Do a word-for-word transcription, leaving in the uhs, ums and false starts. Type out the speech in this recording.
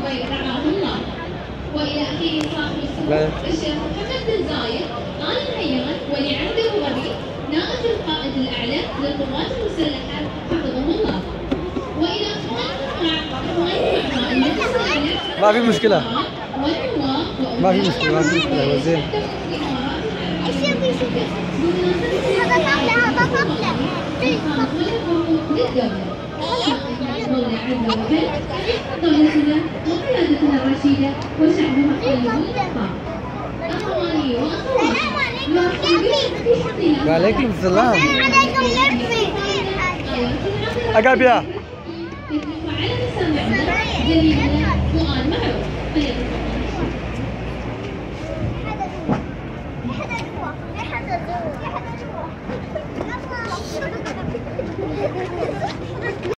الزبير رعاه الله. والى اخيه صاحب السمو الشيخ محمد بن زايد ال نهيان ولي عهد الغربي نائب القائد الاعلى للقوات المسلحه حفظهم الله. والى اخوانكم مع اخوانكم مع المجلس الاعلى ما في مشكله والنواب ما في مشكله ما في مشكله هو زين. ايش يبي يسوي؟ هذا طفله هذا طفله. المولى عز وجل يحفظ دولتنا وقيادتنا الرشيده وشعبها الطيب والوفاء. اخواني واخواتي وعليكم السلام. عليكم نرفي. اقرب يا على مسامعنا جميلنا سؤال معروف. هذا هو هذا هو هذا هو